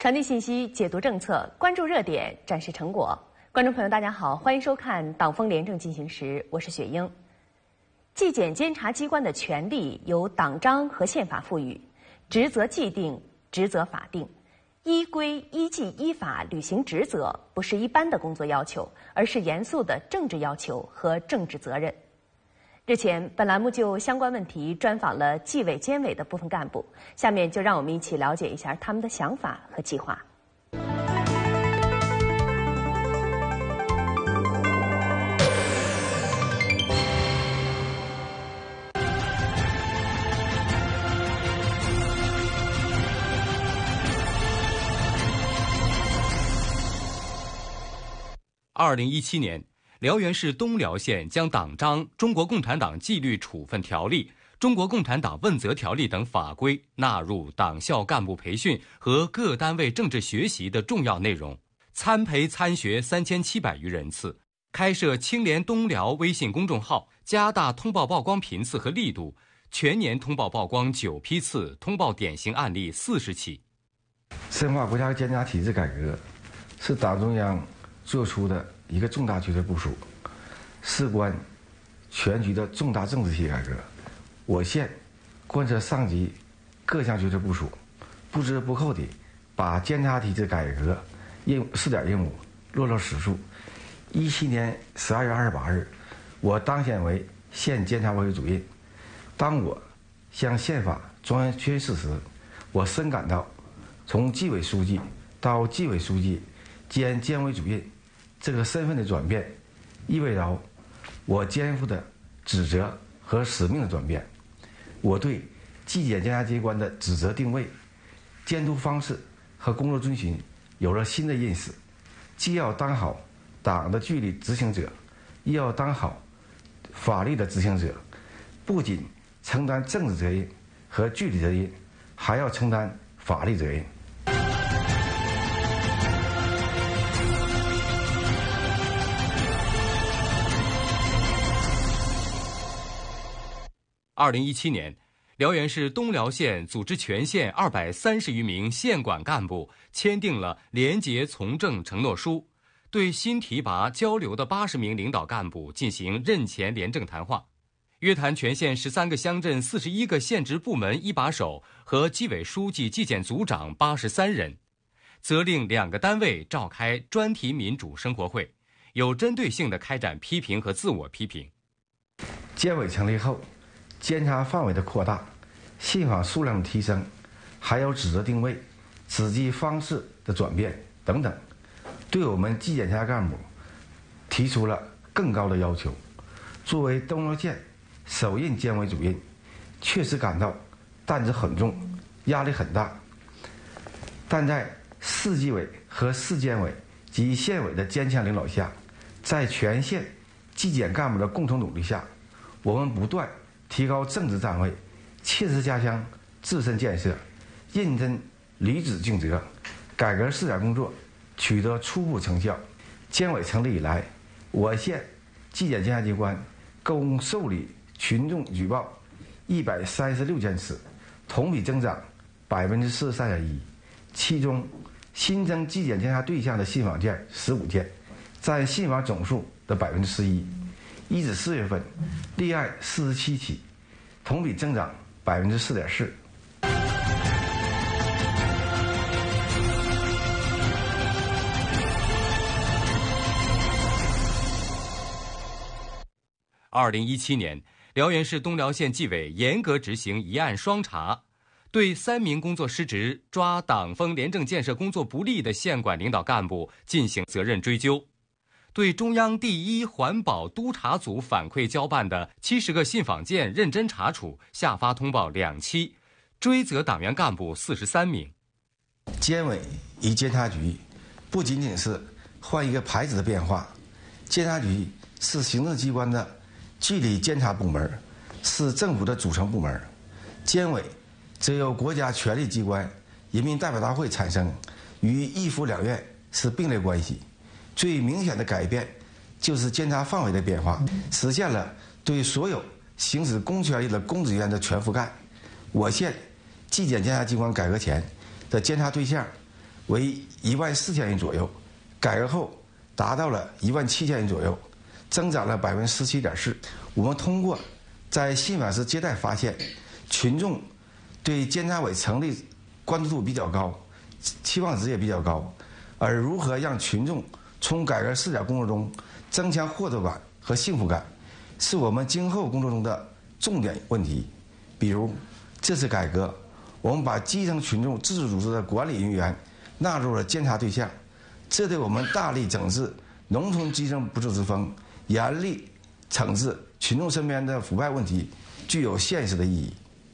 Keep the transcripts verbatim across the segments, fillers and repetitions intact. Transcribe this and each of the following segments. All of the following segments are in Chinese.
传递信息，解读政策，关注热点，展示成果。观众朋友，大家好，欢迎收看《党风廉政进行时》，我是雪英。纪检监察机关的权力由党章和宪法赋予，职责既定，职责法定，依规依纪依法履行职责，不是一般的工作要求，而是严肃的政治要求和政治责任。日前，本栏目就相关问题专访了纪委监委的部分干部，下面就让我们一起了解一下他们的想法和计划。 二零一七年，辽源市东辽县将党章、中国共产党纪律处分条例、中国共产党问责条例等法规纳入党校干部培训和各单位政治学习的重要内容，参培参学三千七百余人次，开设青联东辽微信公众号，加大通报曝光频次和力度，全年通报曝光九批次，通报典型案例四十起。 深化国家监察体制改革是党中央做出的一个重大决策部署，事关全局的重大政治体制改革。我县贯彻上级各项决策部署，不折不扣地把监察体制改革任务试点任务落到实处。一七年十二月二十八日，我当选为县监察委员主任。当我向宪法庄严宣誓时，我深感到从纪委书记到纪委书记兼监委主任这个身份的转变，意味着我肩负的职责和使命的转变。我对纪检监察机关的职责定位、监督方式和工作遵循有了新的认识，既要当好党的纪律执行者，又要当好法律的执行者，不仅承担政治责任和纪律责任，还要承担法律责任。 二零一七年，辽源市东辽县组织全县二百三十余名县管干部签订了廉洁从政承诺书，对新提拔交流的八十名领导干部进行任前廉政谈话，约谈全县十三个乡镇四十一个县直部门一把手和纪委书记、纪检组长八十三人，责令两个单位召开专题民主生活会，有针对性地开展批评和自我批评。 监委成立后，监察范围的扩大、信访数量的提升，还有职责定位、执纪方式的转变等等，对我们纪检监察干部提出了更高的要求。作为东辽县首任监委主任，确实感到担子很重，压力很大。但在市纪委和市监委及县委的坚强领导下，在全县纪检干部的共同努力下，我们不断提高政治站位，切实加强自身建设，认真履职尽责，改革试点工作取得初步成效。监委成立以来，我县纪检监察机关共受理群众举报一百三十六件次，同比增长百分之四十三点一。其中，新增纪检监察对象的信访件十五件，占信访总数的百分之十一。一至四月份，立案四十七起，同比增长百分之四点四。 二零一七年，辽源市东辽县纪委严格执行一案双查，对三名工作失职、抓党风廉政建设工作不力的县管领导干部进行责任追究。对中央第一环保督察组反馈交办的七十个信访件认真查处，下发通报两期，追责党员干部四十三名。 监委与监察局不仅仅是换一个牌子的变化，监察局是行政机关的纪律监察部门，是政府的组成部门，监委则由国家权力机关人民代表大会产生，与一府两院是并列关系。最明显的改变就是监察范围的变化，实现了对所有行使公权力的公职人员的全覆盖。我县纪检监察机关改革前的监察对象为一万四千人左右，改革后达到了一万七千人左右，增长了百分之十七点四。我们通过在信访时接待发现，群众对监察委成立关注度比较高，期望值也比较高。而如何让群众从改革试点工作中增强获得感和幸福感，是我们今后工作中的重点问题。比如这次改革，我们把基层群众自治组织的管理人员纳入了监察对象，这对我们大力整治农村基层不治之风，严厉惩治群众身边的腐败问题具有现实的意义。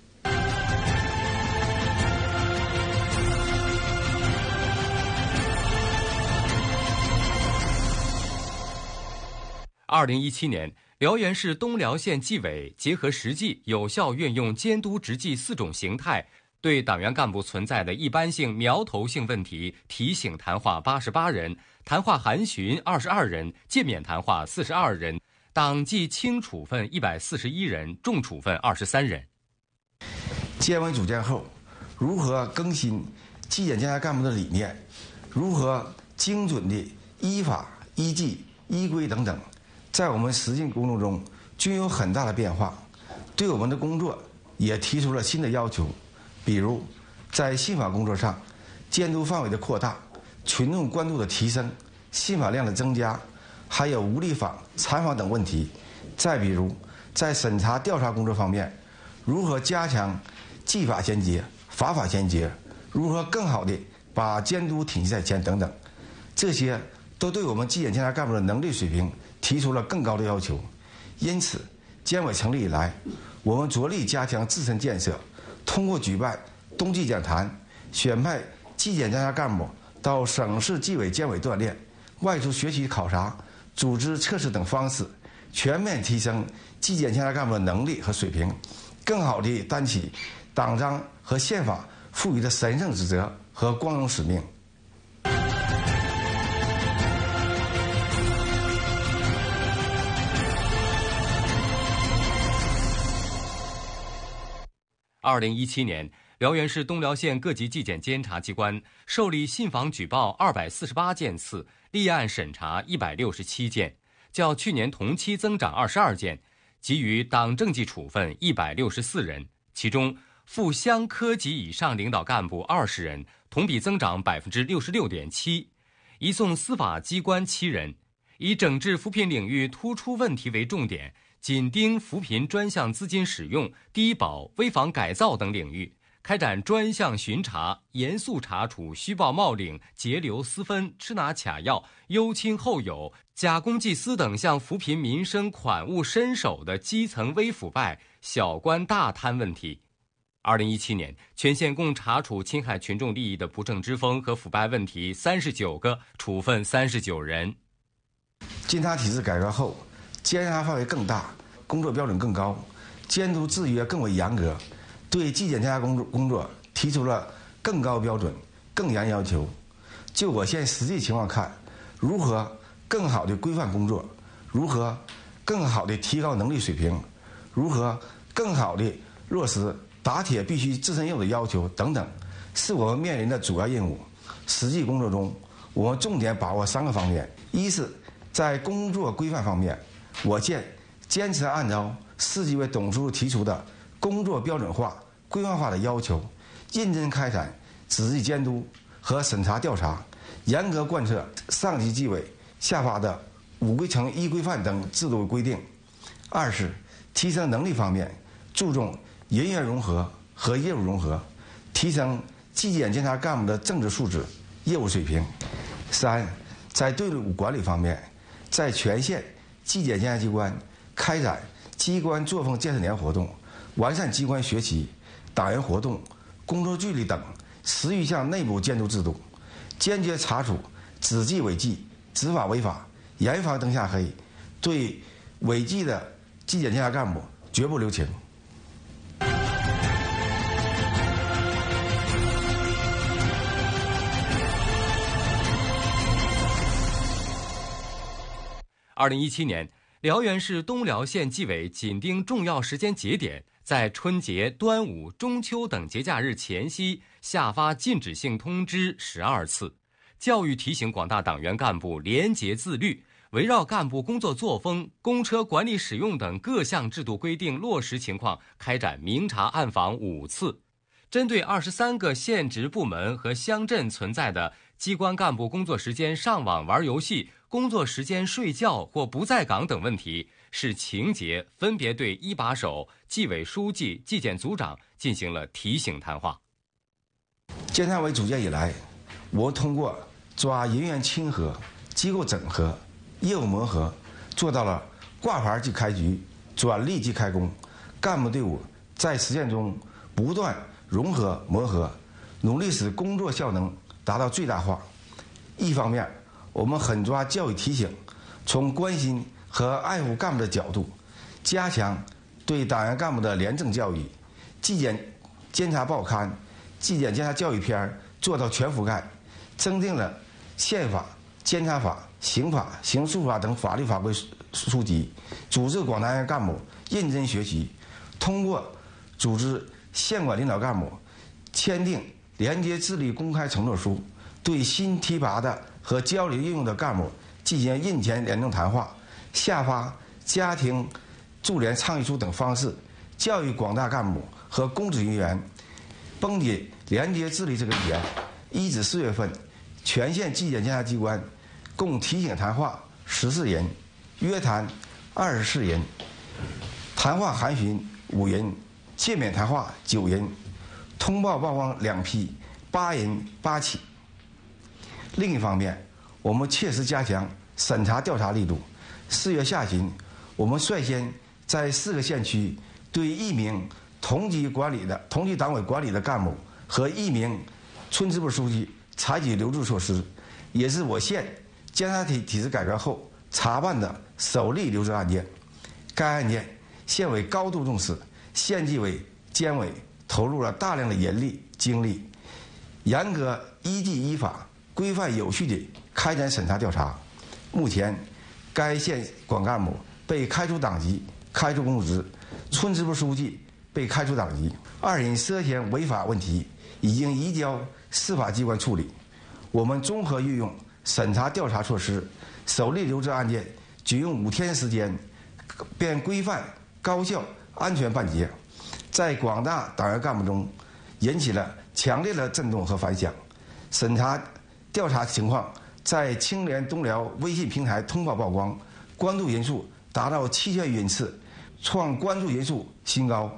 二零一七年，辽源市东辽县纪委结合实际，有效运用监督执纪四种形态，对党员干部存在的一般性、苗头性问题提醒谈话八十八人，谈话函询二十二人，诫勉谈话四十二人，党纪轻处分一百四十一人，重处分二十三人。 监委组建后，如何更新纪检监察干部的理念，如何精准地依法、依纪、依规等等，在我们实际工作中均有很大的变化，对我们的工作也提出了新的要求。比如在信访工作上，监督范围的扩大，群众关注的提升，信访量的增加，还有无力访、残访等问题。再比如在审查调查工作方面，如何加强纪法衔接、法法衔接，如何更好地把监督体系在前等等，这些都对我们纪检监察干部的能力水平提出了更高的要求。因此监委成立以来，我们着力加强自身建设，通过举办冬季讲坛、选派纪检监察干部到省市纪委监委锻炼、外出学习考察、组织测试等方式，全面提升纪检监察干部的能力和水平，更好地担起党章和宪法赋予的神圣职责和光荣使命。 二零一七年，辽源市东辽县各级纪检监察机关受理信访举报二百四十八件次，立案审查一百六十七件，较去年同期增长二十二件，给予党政纪处分一百六十四人，其中副乡科级以上领导干部二十人，同比增长百分之六十六点七；移送司法机关七人，以整治扶贫领域突出问题为重点，紧盯扶贫专项资金使用、低保、危房改造等领域，开展专项巡查，严肃查处虚报冒领、截留私分、吃拿卡要、优亲厚友、假公济私等向扶贫民生款物伸手的基层微腐败、小官大贪问题。二零一七年，全县共查处侵害群众利益的不正之风和腐败问题三十九个，处分三十九人。 监察体制改革后，监察范围更大，工作标准更高，监督制约更为严格，对纪检监察工作工作提出了更高标准、更严要求。就我县实际情况看，如何更好地规范工作，如何更好地提高能力水平，如何更好地落实打铁必须自身硬的要求等等，是我们面临的主要任务。实际工作中，我们重点把握三个方面：一是在工作规范方面，我县坚持按照市纪委董书提出的工作标准化、规范化的要求，认真开展仔细监督和审查调查，严格贯彻上级纪委下发的五规程一规范等制度规定。二是提升能力方面，注重人员融合和业务融合，提升纪检监察干部的政治素质、业务水平。三，在队伍管理方面，在全县纪检监察机关开展机关作风建设年活动，完善机关学习、党员活动、工作纪律等十余项内部监督制度，坚决查处执纪违纪、执法违法，严防灯下黑，对违纪的纪检监察干部绝不留情。 二零一七年，辽源市东辽县纪委紧盯重要时间节点， 在春节、端午、中秋等节假日前夕下发禁止性通知十二次，教育提醒广大党员干部廉洁自律，围绕干部工作作风、公车管理使用等各项制度规定落实情况开展明察暗访五次。针对二十三个县直部门和乡镇存在的机关干部工作时间上网玩游戏、工作时间睡觉或不在岗等问题，视情节分别对一把手、纪委书记、纪检组长进行了提醒谈话。 监察委组建以来，我通过抓人员亲和、机构整合、业务磨合，做到了挂牌即开局、转隶即开工，干部队伍在实践中不断融合磨合，努力使工作效能达到最大化。一方面，我们狠抓教育提醒，从关心和爱护干部的角度，加强对党员干部的廉政教育，纪检监察报刊、纪检监察教育片做到全覆盖，增订了宪法、监察法、刑法、刑诉法等法律法规书籍，组织广大党员干部认真学习，通过组织县管领导干部签订廉洁自律公开承诺书，对新提拔的和交流应用的干部进行印前廉政谈话，下发家庭助廉倡议书等方式，教育广大干部和公职人员绷紧廉洁自律这个点。一至四月份，全县纪检监察机关共提醒谈话十四人，约谈二十四人，谈话函询五人，诫勉谈话九人，通报曝光两批，八人八起。另一方面，我们切实加强审查调查力度。四月下旬，我们率先在四个县区对一名同级管理的同级党委管理的干部和一名村支部书记采取留置措施，也是我县监察体体制改革后查办的首例留置案件。该案件县委高度重视，县纪委、监委投入了大量的人力精力，严格依纪依法、规范有序地开展审查调查。目前，该县管干部被开除党籍、开除公职，村支部书记被开除党籍，二人涉嫌违法问题已经移交司法机关处理。我们综合运用审查调查措施，首例留置案件仅用五天时间，便规范、高效、安全办结，在广大党员干部中引起了强烈的震动和反响。审查调查情况在青联东辽微信平台通报曝光，关注人数达到七千余人次，创关注人数新高。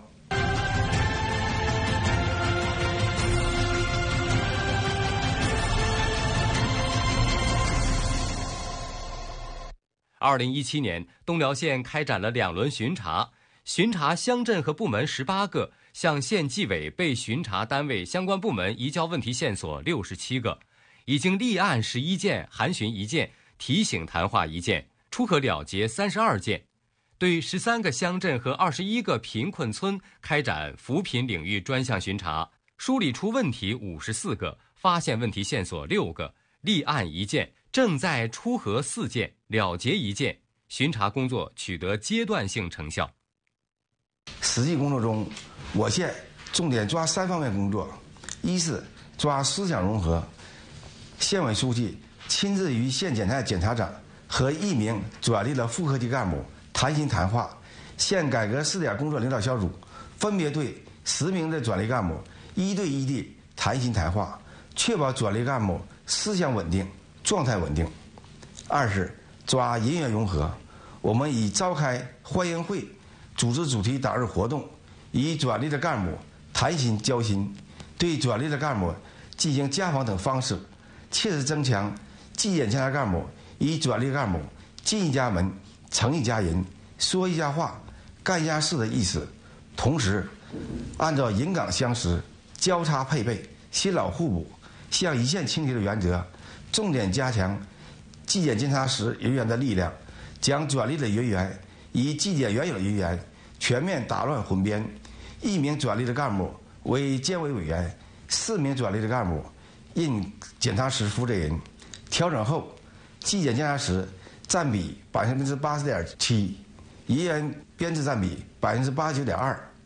二零一七年，东辽县开展了两轮巡查，巡查乡镇和部门十八个，向县纪委被巡查单位相关部门移交问题线索六十七个，已经立案十一件，函询一件，提醒谈话一件，出可了结三十二件。对十三个乡镇和二十一个贫困村开展扶贫领域专项巡查，梳理出问题五十四个，发现问题线索六个，立案一件，正在出核四件，了结一件，巡查工作取得阶段性成效。 实际工作中，我县重点抓三方面工作：一是抓思想融合，县委书记亲自与县检察检察长和一名转隶的副科级干部谈心谈话。县改革试点工作领导小组分别对十名的转隶干部一对一地谈心谈话，确保转隶干部思想稳定、状态稳定。二是抓人员融合，我们以召开欢迎会、组织主题党日活动，以转隶的干部谈心交心，对转隶的干部进行家访等方式，切实增强纪检监察干部与转隶干部进一家门、成一家人、说一家话、干一家事的意识。同时，按照人岗相识、交叉配备、新老互补、向一线倾斜的原则，重点加强纪检监察室人员的力量，将转隶的人员与纪检原有人员全面打乱混编。一名转隶的干部为监委委员，四名转隶的干部任检察室负责人。调整后，纪检监察室占比百分之八十点七，人员编制占比百分之八十九点二。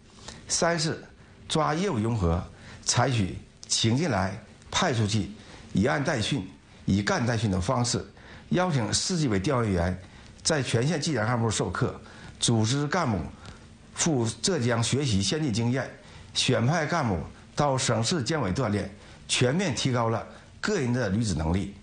三是抓业务融合，采取请进来、派出去、以案代训、以干代训等方式，邀请市纪委调研员在全县纪检干部授课，组织干部赴浙江学习先进经验，选派干部到省市监委锻炼，全面提高了个人的履职能力。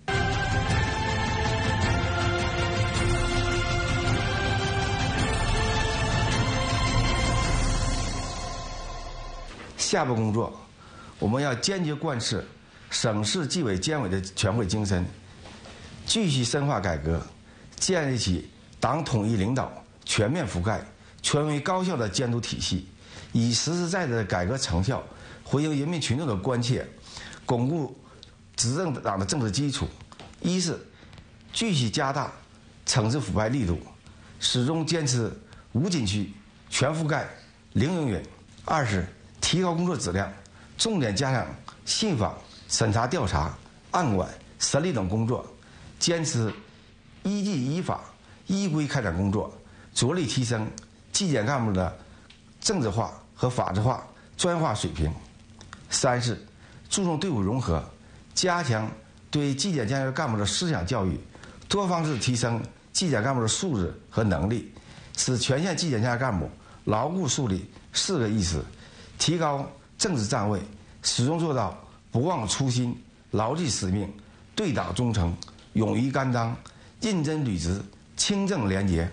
下步工作，我们要坚决贯彻省市纪委监委的全会精神，继续深化改革，建立起党统一领导、全面覆盖、权威高效的监督体系，以实实在在的改革成效回应人民群众的关切，巩固执政党的政治基础。一是继续加大惩治腐败力度，始终坚持无禁区、全覆盖、零容忍。二是提高工作质量，重点加强信访、审查调查、案管、审理等工作，坚持依纪依法、依规开展工作，着力提升纪检干部的政治化和法治化、专业化水平。三是注重队伍融合，加强对纪检监察干部的思想教育，多方式提升纪检干部的素质和能力，使全县纪检监察干部牢固树立四个意识，提高政治站位，始终做到不忘初心、牢记使命、对党忠诚、勇于担当、认真履职、清正廉洁。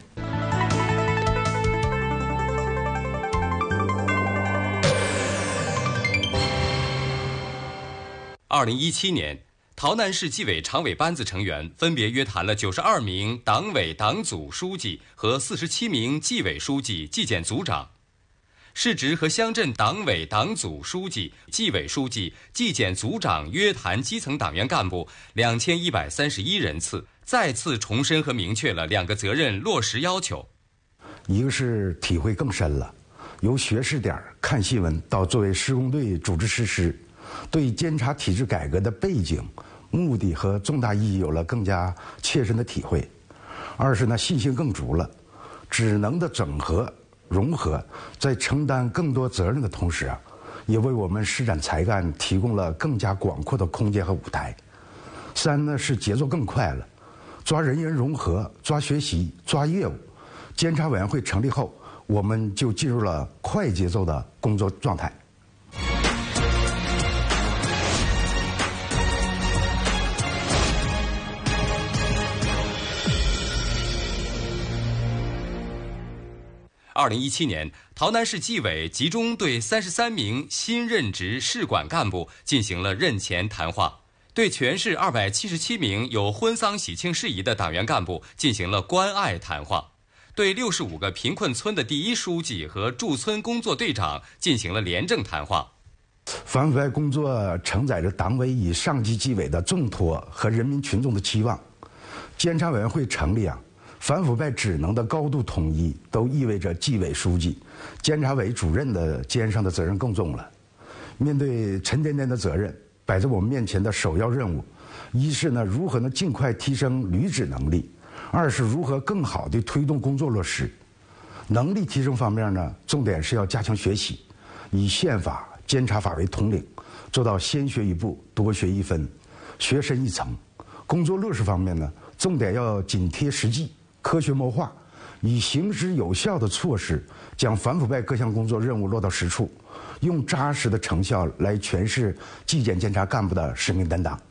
二零一七年，洮南市纪委常委班子成员分别约谈了九十二名党委党组书记和四十七名纪委书记、纪检组长。市直和乡镇党委党组书记、纪委书记、纪检组长约谈基层党员干部两千一百三十一人次，再次重申和明确了两个责任落实要求。 一个是体会更深了，由学试点看新闻到作为施工队组织实施，对监察体制改革的背景、目的和重大意义有了更加切身的体会。二是呢，信心更足了，职能的整合融合，在承担更多责任的同时啊，也为我们施展才干提供了更加广阔的空间和舞台。三呢是节奏更快了，抓人员融合、抓学习、抓业务。监察委员会成立后，我们就进入了快节奏的工作状态。 二零一七年，洮南市纪委集中对三十三名新任职市管干部进行了任前谈话，对全市二百七十七名有婚丧喜庆事宜的党员干部进行了关爱谈话，对六十五个贫困村的第一书记和驻村工作队长进行了廉政谈话。 反腐败工作承载着党委以上级纪委的重托和人民群众的期望。监察委员会成立啊，反腐败职能的高度统一，都意味着纪委书记、监察委主任的肩上的责任更重了。面对沉甸甸的责任，摆在我们面前的首要任务，一是呢，如何能尽快提升履职能力；二是如何更好地推动工作落实。能力提升方面呢，重点是要加强学习，以宪法、监察法为统领，做到先学一步，多学一分，学深一层。工作落实方面呢，重点要紧贴实际，科学谋划，以行之有效的措施将反腐败各项工作任务落到实处，用扎实的成效来诠释纪检监察干部的使命担当。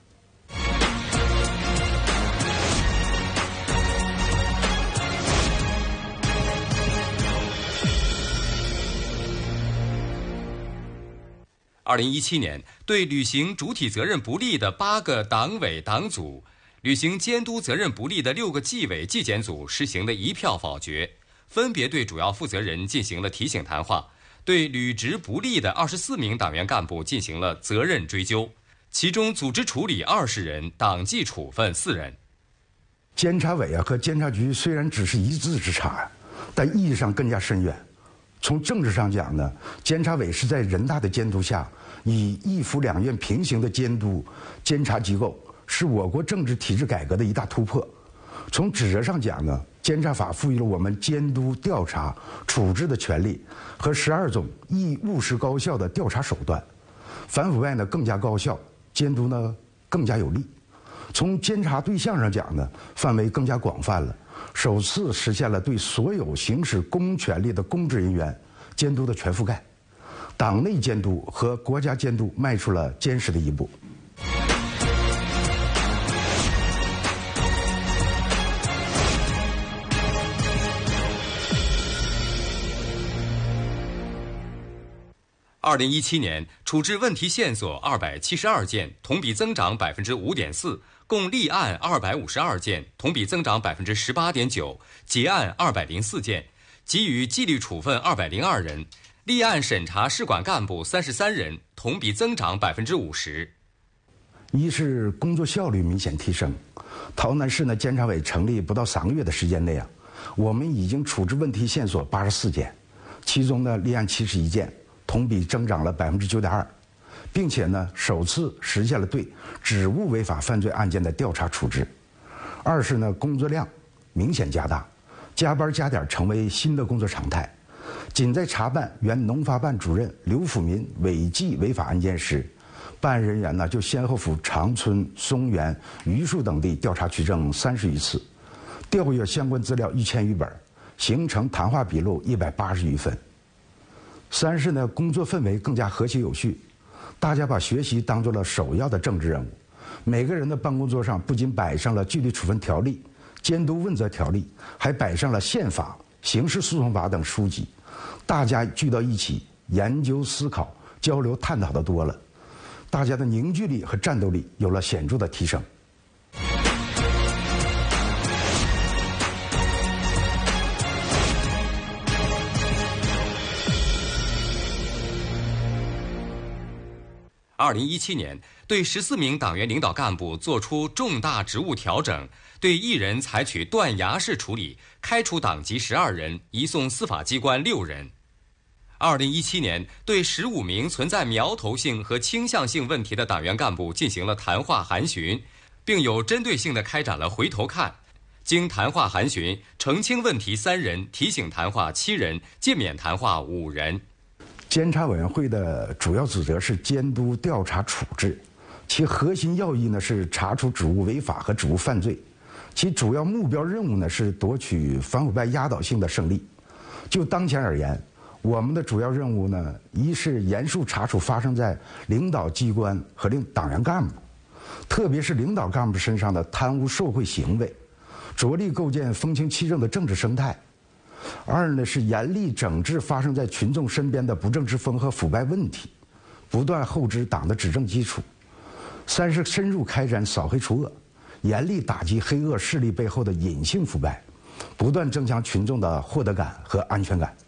二零一七年，对履行主体责任不力的八个党委党组、履行监督责任不力的六个纪委纪检组实行了一票否决，分别对主要负责人进行了提醒谈话，对履职不力的二十四名党员干部进行了责任追究，其中组织处理二十人，党纪处分四人。 监察委啊和监察局虽然只是一字之差，但意义上更加深远。从政治上讲呢，监察委是在人大的监督下，以一府两院平行的监督监察机构，是我国政治体制改革的一大突破。从职责上讲呢， 监察法赋予了我们监督、调查、处置的权利和十二种易务实高效的调查手段，反腐败呢更加高效，监督呢更加有力。从监察对象上讲呢，范围更加广泛了，首次实现了对所有行使公权力的公职人员监督的全覆盖，党内监督和国家监督迈出了坚实的一步。 二零一七年，处置问题线索二百七十二件，同比增长百分之五点四，共立案二百五十二件，同比增长百分之十八点九，结案二百零四件，给予纪律处分二百零二人，立案审查试管干部三十三人，同比增长百分之五十。 一是工作效率明显提升，洮南市呢监察委成立不到三个月的时间内啊，我们已经处置问题线索八十四件，其中呢立案七十一件。同比增长了百分之九点二，并且呢，首次实现了对职务违法犯罪案件的调查处置。二是呢，工作量明显加大，加班加点成为新的工作常态。仅在查办原农发办主任刘福民违纪违法案件时，办案人员呢就先后赴长春、松原、榆树等地调查取证三十余次，调阅相关资料一千余本，形成谈话笔录一百八十余份。三是呢，工作氛围更加和谐有序，大家把学习当作了首要的政治任务。每个人的办公桌上不仅摆上了纪律处分条例、监督问责条例，还摆上了宪法、刑事诉讼法等书籍。大家聚到一起研究思考、交流探讨的多了，大家的凝聚力和战斗力有了显著的提升。 二零一七年，对十四名党员领导干部作出重大职务调整，对一人采取断崖式处理，开除党籍十二人，移送司法机关六人。二零一七年，对十五名存在苗头性和倾向性问题的党员干部进行了谈话函询，并有针对性地开展了回头看。经谈话函询，澄清问题三人，提醒谈话七人，诫勉谈话五人。 监察委员会的主要职责是监督、调查、处置，其核心要义呢是查处职务违法和职务犯罪，其主要目标任务呢是夺取反腐败压倒性的胜利。就当前而言，我们的主要任务呢，一是严肃查处发生在领导机关和领党员干部，特别是领导干部身上的贪污受贿行为，着力构建风清气正的政治生态。二呢是严厉整治发生在群众身边的不正之风和腐败问题，不断厚植党的执政基础。三是深入开展扫黑除恶，严厉打击黑恶势力背后的隐性腐败，不断增强群众的获得感和安全感。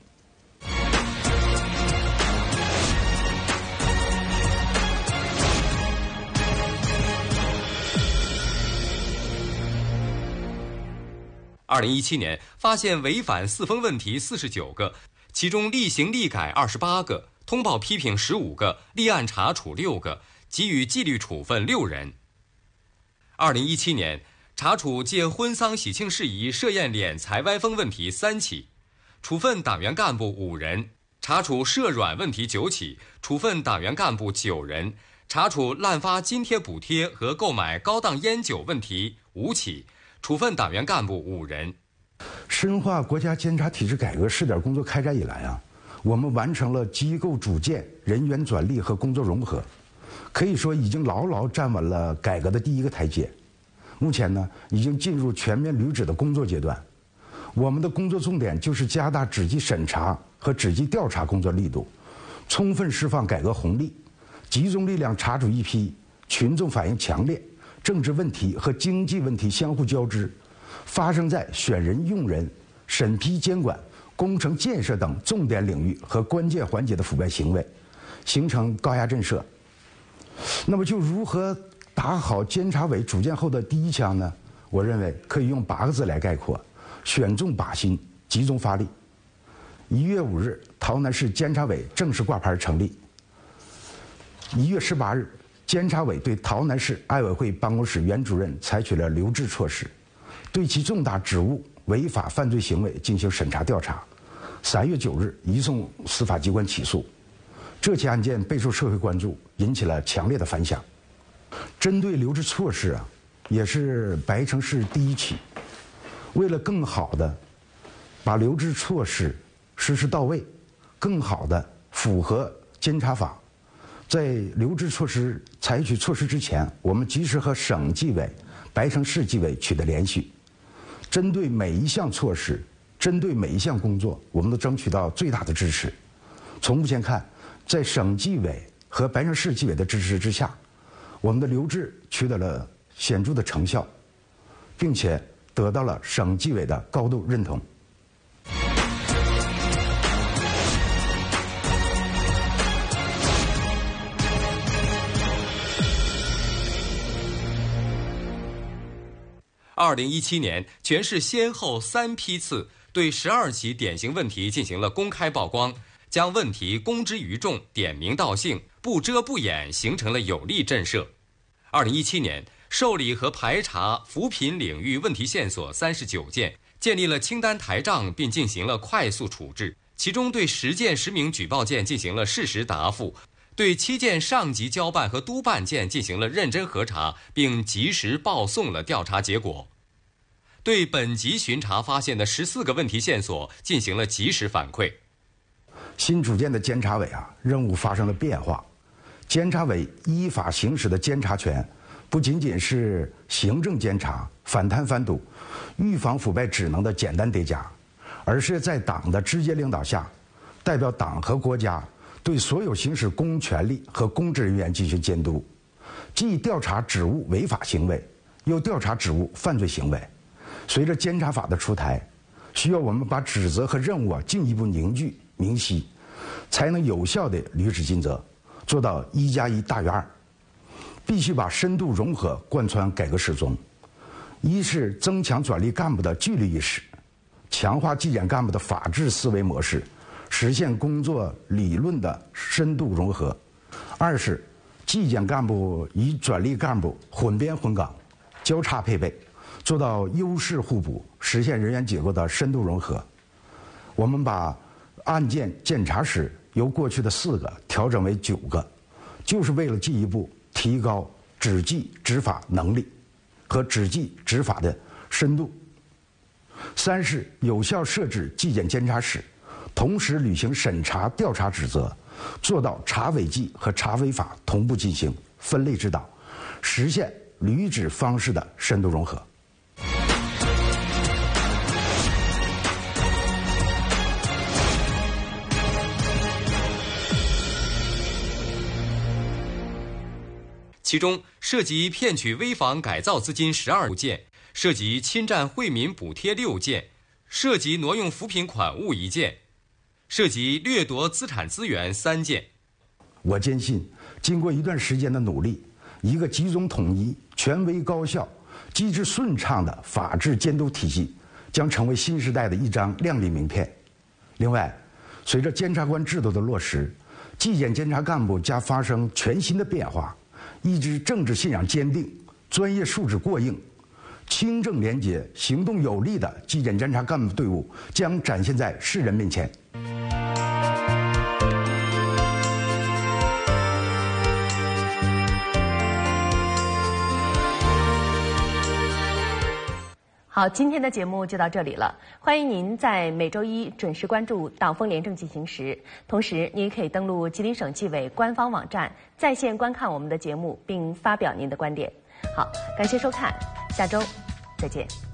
二零一七年发现违反四风问题四十九个，其中例行例改二十八个，通报批评十五个，立案查处六个，给予纪律处分六人。二零一七年查处借婚丧喜庆事宜设宴敛财歪风问题三起，处分党员干部五人，查处涉软问题九起，处分党员干部九人，查处滥发津贴补贴和购买高档烟酒问题五起，处分党员干部五人。 深化国家监察体制改革试点工作开展以来啊，我们完成了机构组建、人员转隶和工作融合，可以说已经牢牢站稳了改革的第一个台阶。目前呢，已经进入全面履职的工作阶段。我们的工作重点就是加大职纪审查和职纪调查工作力度，充分释放改革红利，集中力量查处一批群众反映强烈、政治问题和经济问题相互交织，发生在选人用人、审批监管、工程建设等重点领域和关键环节的腐败行为，形成高压震慑。那么就如何打好监察委组建后的第一枪呢？我认为可以用八个字来概括：选中靶心，集中发力。一月五日，洮南市监察委正式挂牌成立。一月十八日，监察委对洮南市爱委会办公室原主任采取了留置措施，对其重大职务违法犯罪行为进行审查调查，三月九日移送司法机关起诉。这起案件备受社会关注，引起了强烈的反响。针对留置措施啊，也是白城市第一起。为了更好的把留置措施实施到位，更好的符合监察法，在留置措施采取措施之前，我们及时和省纪委、白城市纪委取得联系，针对每一项措施，针对每一项工作，我们都争取到最大的支持。从目前看，在省纪委和白城市纪委的支持之下，我们的留置取得了显著的成效，并且得到了省纪委的高度认同。 二零一七年，全市先后三批次对十二起典型问题进行了公开曝光，将问题公之于众，点名道姓，不遮不掩，形成了有力震慑。二零一七年，受理和排查扶贫领域问题线索三十九件，建立了清单台账，并进行了快速处置。其中对十件实名举报件进行了事实答复，对七件上级交办和督办件进行了认真核查，并及时报送了调查结果。对本级巡查发现的十四个问题线索进行了及时反馈。 新组建的监察委啊，任务发生了变化。监察委依法行使的监察权，不仅仅是行政监察、反贪反赌、预防腐败职能的简单叠加，而是在党的直接领导下，代表党和国家对所有行使公权力和公职人员进行监督，既调查职务违法行为，又调查职务犯罪行为。随着监察法的出台，需要我们把职责和任务啊进一步凝聚明晰，才能有效地履职尽责，做到一加一大于二。必须把深度融合贯穿改革始终。一是增强转隶干部的纪律意识，强化纪检干部的法治思维模式，实现工作理论的深度融合；二是纪检干部与转隶干部混编混岗，交叉配备，做到优势互补，实现人员结构的深度融合。我们把案件检查室由过去的四个调整为九个，就是为了进一步提高执纪执法能力和执纪执法的深度。三是有效设置纪检监察室，同时履行审查调查职责，做到查违纪和查违法同步进行，分类指导，实现履职方式的深度融合。 其中涉及骗取危房改造资金十二件，涉及侵占惠民补贴六件，涉及挪用扶贫款物一件，涉及掠夺资产资源三件。 我坚信，经过一段时间的努力，一个集中统一、权威高效、机制顺畅的法治监督体系将成为新时代的一张亮丽名片。另外，随着监察官制度的落实，纪检监察干部将发生全新的变化。一支政治信仰坚定、专业素质过硬、清正廉洁、行动有力的纪检监察干部队伍将展现在世人面前。 好，今天的节目就到这里了。欢迎您在每周一准时关注《党风廉政进行时》，同时您可以登录吉林省纪委官方网站，在线观看我们的节目，并发表您的观点。好，感谢收看，下周再见。